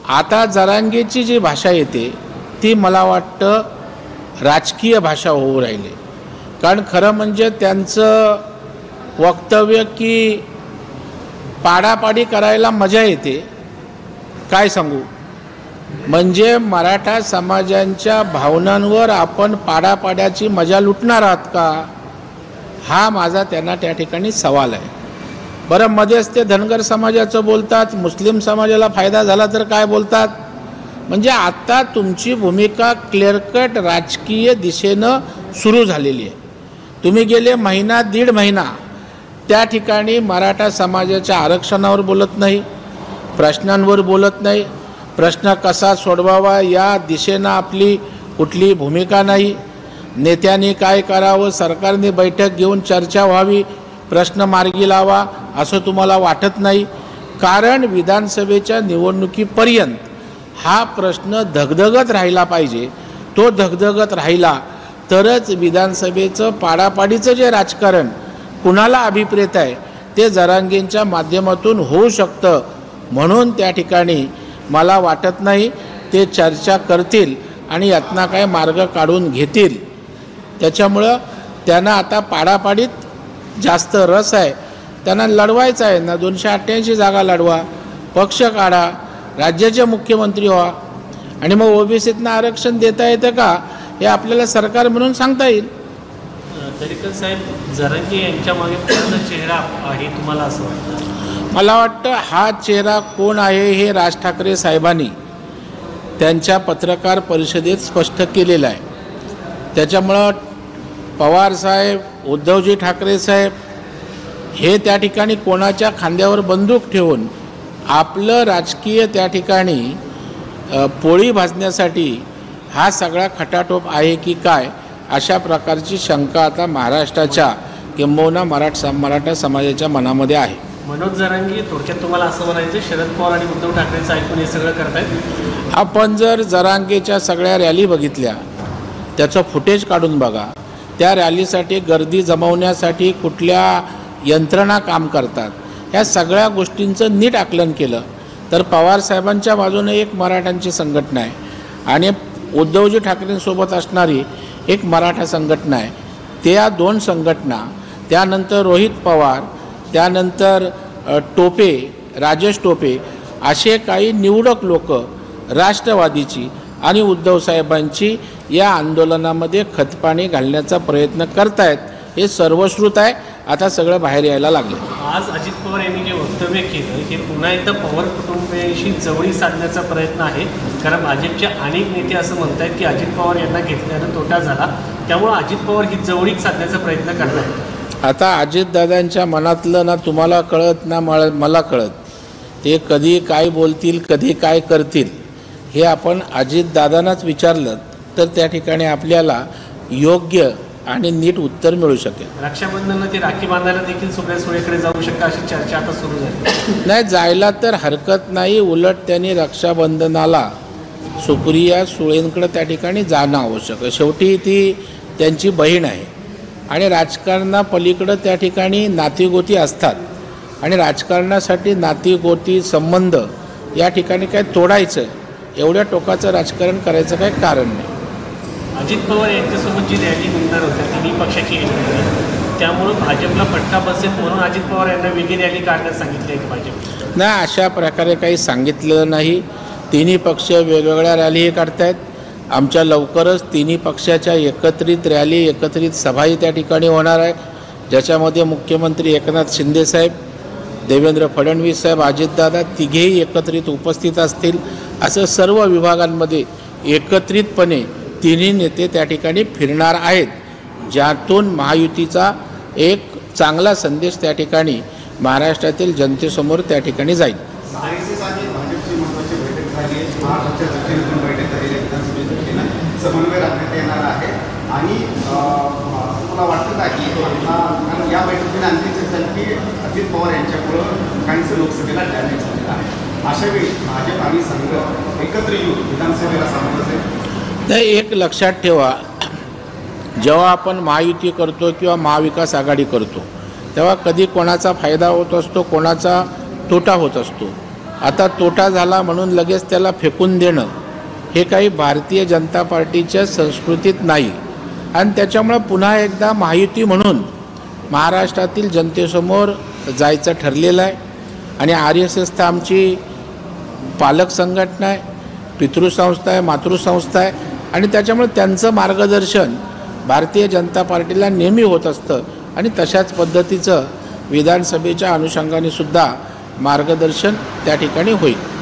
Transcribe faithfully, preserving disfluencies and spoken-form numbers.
आता जरांगेची जी भाषा येते ती मला वाटतं राजकीय भाषा होऊ राहिली. कारण खरं म्हणजे त्यांचं वक्तव्य की पाडापाडी करायला मजा येते, काय सांगू. म्हणजे मराठा समाजांच्या भावनांवर आपण पाडापाड्याची मजा लुटणार आहात का, हा माझा त्यांना त्या ठिकाणी सवाल आहे. बरं, मध्येच ते धनगर समाजाचं बोलतात, मुस्लिम समाजाला फायदा झाला तर काय बोलतात. म्हणजे आता तुमची भूमिका क्लिअर कट राजकीय दिशेनं सुरू झालेली आहे. तुम्ही गेले महिना दीड महिना त्या ठिकाणी मराठा समाजाच्या आरक्षणावर बोलत नाही, प्रश्नांवर बोलत नाही, प्रश्न कसा सोडवावा या दिशेनं आपली कुठली भूमिका नाही. नेत्यांनी काय करावं, सरकारने बैठक घेऊन चर्चा व्हावी, प्रश्न मार्गी लावा असं तुम्हाला वाटत नाही. कारण विधानसभेच्या निवडणुकीपर्यंत हा प्रश्न धगधगत राहिला पाहिजे. तो धगधगत राहिला तरच विधानसभेचं पाडापाडीचं जे राजकारण कुणाला अभिप्रेत आहे ते जरांगेंच्या माध्यमातून होऊ शकतं. म्हणून त्या ठिकाणी मला वाटत नाही ते चर्चा करतील आणि यातनं काय मार्ग काढून घेतील. त्याच्यामुळं त्यांना आता पाडापाडीत जास्त रस आहे. त्यांना लढवायचं आहे ना, दोनशे अठ्ठ्याऐंशी जागा लढवा, पक्ष काढा, राज्याचे मुख्यमंत्री व्हा आणि मग ओबीसीतनं आरक्षण देता येतं का हे आपल्याला सरकार म्हणून सांगता येईल. दरेकर साहेब, जरांगे यांच्या मागे कोणता चेहरा आहे तुम्हाला असं वाटतं? मला वाटतं हा चेहरा कोण आहे हे राज ठाकरे साहेबांनी त्यांच्या पत्रकार परिषदेत स्पष्ट केलेलं आहे. त्याच्यामुळं पवारसाहेब, उद्धवजी ठाकरे साहेब हे त्या ठिकाणी कोणाच्या खांद्यावर बंदूक ठेवून आपलं राजकीय त्या ठिकाणी पोळी भाजण्यासाठी हा सगळा खटाटोप आहे की काय, अशा प्रकारची शंका आता महाराष्ट्राच्या किंबहुना मराठा मराठा समाजाच्या मनामध्ये आहे. मनोज जरांगे, थोडक्यात तुम्हाला असं म्हणायचं शरद पवार आणि उद्धव ठाकरेंचं ऐकून हे सगळं करतायत? आपण जर जरांगेच्या सगळ्या रॅली बघितल्या, त्याचं फुटेज काढून बघा, त्या रॅलीसाठी गर्दी जमवण्यासाठी कुठल्या यंत्रणा काम करतात, ह्या सगळ्या गोष्टींचं नीट आकलन केलं तर पवारसाहेबांच्या बाजूने एक मराठ्यांची संघटना आहे आणि उद्धवजी ठाकरेंसोबत असणारी एक मराठा संघटना आहे. त्या दोन संघटना, त्यानंतर रोहित पवार, त्यानंतर टोपे, राजेश टोपे असे काही निवडक लोक राष्ट्रवादीची आणि उद्धवसाहेबांची या आंदोलनामध्ये खतपाणी घालण्याचा प्रयत्न करतायत. हे सर्वश्रुत आहे. आता सगळं बाहेर यायला लागलं. आज अजित पवार यांनी जे वक्तव्य केलं हे पुन्हा एकदा पवार कुटुंबियांशी जवळी साधण्याचा प्रयत्न आहे. कारण भाजपचे अनेक नेते असं म्हणत आहेत की अजित पवार यांना घेतल्यानं तोटा झाला, त्यामुळं अजित पवार ही जवळीक साधण्याचा प्रयत्न करतात. आता अजितदादांच्या मनातलं ना तुम्हाला कळत ना मला कळत. ते कधी काय बोलतील, कधी काय करतील हे आपण अजितदादांनाच विचारलं तर त्या ठिकाणी आपल्याला योग्य आणि नीट उत्तर मिळू शकेल. रक्षाबंधनला ते राखी बांधायला देखील सुप्रिया सुळेकडे जाऊ शकता अशी चर्चा आता सुरू झाली. नाही, जायला तर हरकत नाही. उलट त्यांनी रक्षाबंधनाला सुप्रिया सुळेंकडे त्या ठिकाणी जाणं आवश्यक आहे. शेवटी ती त्यांची बहीण आहे आणि राजकारणापलीकडं त्या ठिकाणी नातीगोती असतात आणि राजकारणासाठी नातीगोती संबंध या ठिकाणी काय तोडायचं, एवढ्या टोकाचं राजकारण करायचं काही कारण नाही. अजित पवार यांच्यासोबत जी रॅली होणार होत्या तिन्ही पक्षाची होती, त्यामुळं भाजपला फटका बसेल म्हणून अजित पवार यांना वेगळी रॅली काढण्यास सांगितली आहे भाजप? नाही, अशा प्रकारे काही सांगितलं नाही. तिन्ही पक्ष वेगवेगळ्या रॅली काढतायत. आमच्या लवकरच तिन्ही पक्षाच्या एकत्रित रॅली, एकत्रित सभाही त्या ठिकाणी होणार आहे, ज्याच्यामध्ये मुख्यमंत्री एकनाथ शिंदेसाहेब, देवेंद्र फडणवीस साहेब, अजितदादा तिघेही एकत्रित उपस्थित असतील. असं सर्व विभागांमध्ये एकत्रितपणे तिन्ही नेते त्या ठिकाणी फिरणार आहेत, ज्यातून महायुतीचा एक चांगला संदेश त्या ठिकाणी महाराष्ट्रातील जनतेसमोर त्या ठिकाणी जाईल. समन्वय राखण्यात येणार आहे आणि तुम्हाला वाटतं का की कारण या बैठकीने आणखी चर्चा की अजित पवार यांच्यामुळं काहींचं लोकसभेला डॅमेज झालेलं आहे, अशा वेळी भाजप आणि संघ एकत्र येऊन विधानसभेला सामोरं जाईल? नाही, एक लक्षात ठेवा, जेव्हा आपण महायुती करतो किंवा महाविकास आघाडी करतो तेव्हा कधी कोणाचा फायदा होत असतो, कोणाचा तोटा होत असतो. आता तोटा झाला म्हणून लगेच त्याला फेकून देणं हे काही भारतीय जनता पार्टीच्या संस्कृतीत नाही. आणि त्याच्यामुळं पुन्हा एकदा महायुती म्हणून महाराष्ट्रातील जनतेसमोर जायचं ठरलेलं आहे. आणि आर एस एस तर आमची पालक संघटना आहे, पितृसंस्था आहे, मातृसंस्था आहे. आणि त्याच्यामुळे त्यांचं मार्गदर्शन भारतीय जनता पार्टीला नेहमी होत असतं. आणि तशाच पद्धतीचं विधानसभेच्या अनुषंगाने सुद्धा मार्गदर्शन त्या ठिकाणी होईल.